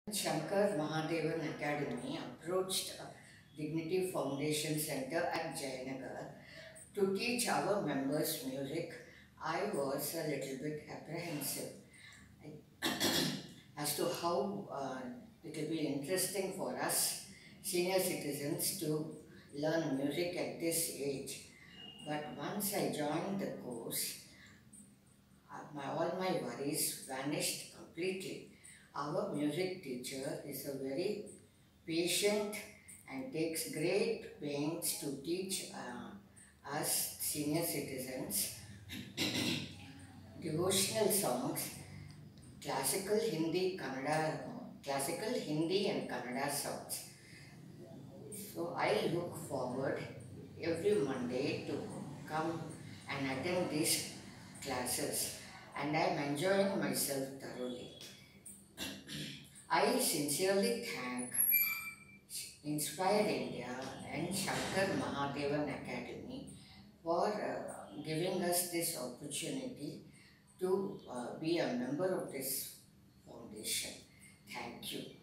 Shankar Mahadevan Academy approached Dignity Foundation Center at Jayanagar to teach our members music. I was a little bit apprehensive as to how it will be interesting for us senior citizens to learn music at this age. But once I joined the course, all my worries vanished completely. Our music teacher is a very patient and takes great pains to teach us senior citizens devotional songs, classical Hindi and Kannada songs. So I look forward every Monday to come and attend these classes, and I am enjoying myself thoroughly. I sincerely thank Inspire India and Shankar Mahadevan Academy for giving us this opportunity to be a member of this foundation. Thank you.